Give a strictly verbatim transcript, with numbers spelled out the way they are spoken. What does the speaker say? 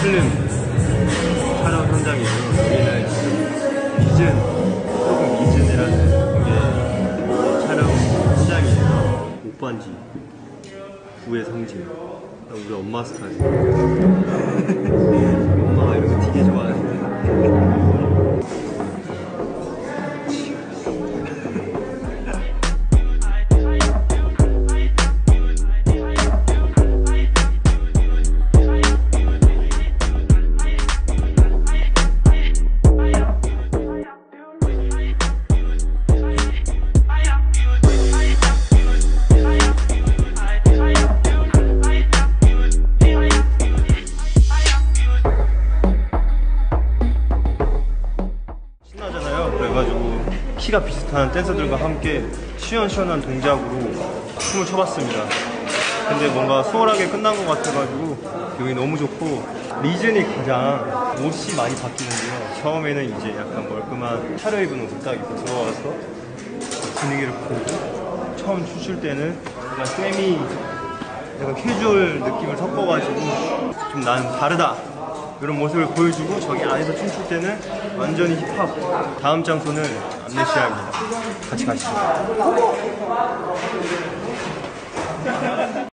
필름 촬영 현장이고, 여기는 비즌, 조금 비즌이라는 게 촬영 현장이에요. 옷반지 부의 상징. 우리 엄마 스타일. 엄마가 이런 거 되게 좋아하시네. 그래가지고 키가 비슷한 댄서들과 함께 시원시원한 동작으로 춤을 춰봤습니다. 근데 뭔가 수월하게 끝난 것 같아가지고 여기 너무 좋고, 리즌이 가장 옷이 많이 바뀌는데요. 처음에는 이제 약간 멀끔한 차려입은 옷을 딱 입고 들어와서 분위기를 보고, 처음 춤출 때는 약간 세미, 약간 캐주얼 느낌을 섞어가지고 좀 나는 다르다 이런 모습을 보여주고, 저기 안에서 춤출 때는 완전히 힙합. 다음 장소는 암네시아입니다. 같이 가시죠.